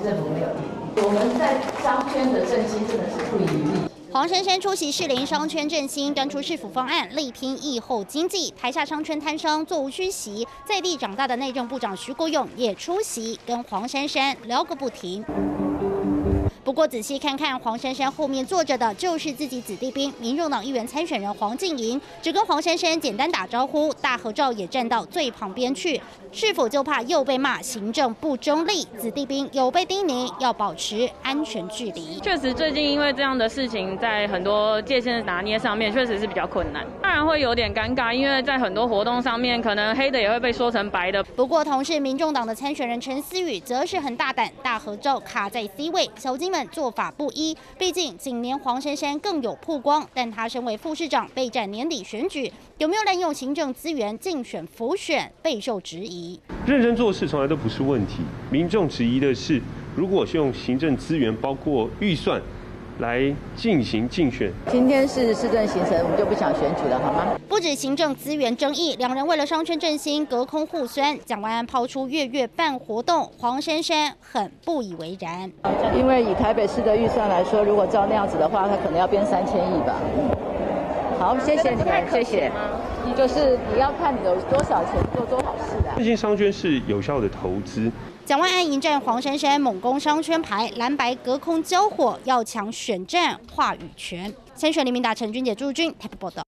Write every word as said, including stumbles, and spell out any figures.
政府没有赢。我们在商圈的振兴真的是不遗余力。 黄珊珊出席士林商圈振兴，端出市府方案，力拼疫后经济。台下商圈摊商座无虚席，在地长大的内政部长徐国勇也出席，跟黄珊珊聊个不停。 不过仔细看看，黄珊珊后面坐着的就是自己子弟兵，民众党议员参选人黄静莹，只跟黄珊珊简单打招呼，大合照也站到最旁边去，是否就怕又被骂行政不中立？子弟兵有被叮咛要保持安全距离。 确实，最近因为这样的事情，在很多界限的拿捏上面，确实是比较困难，当然会有点尴尬，因为在很多活动上面，可能黑的也会被说成白的。 不过，同是民众党的参选人陈思宇则是很大胆，大合照卡在 C 位，小金们做法不一，毕竟今年黄珊珊更有曝光，但她身为副市长备战年底选举，有没有滥用行政资源竞选辅选，备受质疑。 认真做事从来都不是问题，民众质疑的是，如果是用行政资源，包括预算。 来进行竞选。 今天是市政行程，我们就不想选举了，好吗？ 不止行政资源争议，两人为了商圈振兴隔空互酸。蒋万安抛出月月办活动，黄珊珊很不以为然。 因为以台北市的预算来说，如果照那样子的话，它可能要变三千亿吧。好，谢谢你们，谢谢。就是你要看你有多少钱做多少事啊。 振兴商圈是有效的投资。 蒋万安迎战黄珊珊，猛攻商圈牌，蓝白隔空交火，要抢选战话语权。参选林明达、陈君杰、朱军台北报道。